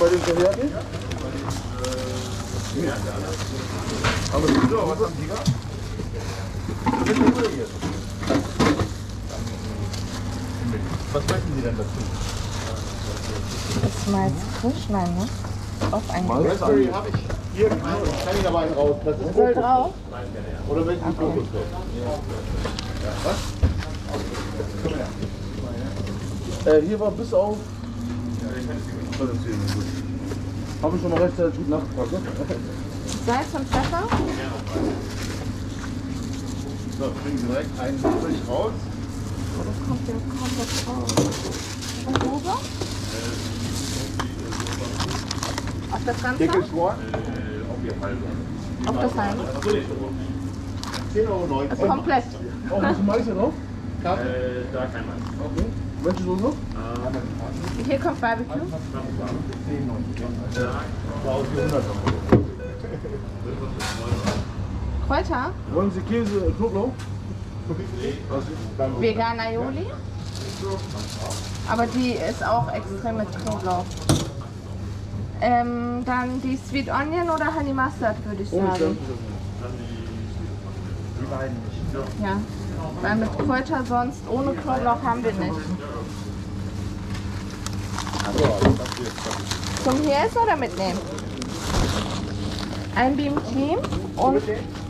bei dem Verwerten? Aber so, was haben die gehabt? Was möchten Sie denn dazu? Ist Malz frisch? Nein, ne? Auf einen Raspberry habe ich. Hier, kann ich aber einen raus. Das ist Soll drauf? Oder wenn Sie Kokos Was? Hier war bis auf. Habe ich schon mal rechtzeitig gut nachgefragt, ne? Salz und Pfeffer? So, bringen Sie direkt einen frisch raus. Oh, das kommt ja komplett raus. Und Soße? Auf das Ganze? Deckel vor. Auf das halbe? 10,90 €. Also komplett. Auch ein bisschen Mais hier drauf? Da kein Mais. Okay. Welche Soße noch? Hier kommt Barbecue. Kräuter? Wollen Sie Käse, Knoblauch? Vegan Aioli. Aber die ist auch extrem mit Knoblauch. Dann die Sweet Onion oder Honey Mustard, würde ich sagen. Die beiden nicht. Ja, weil mit Kräuter sonst ohne Knoblauch haben wir nicht. Zum Hirse oder mitnehmen? Ein BMT und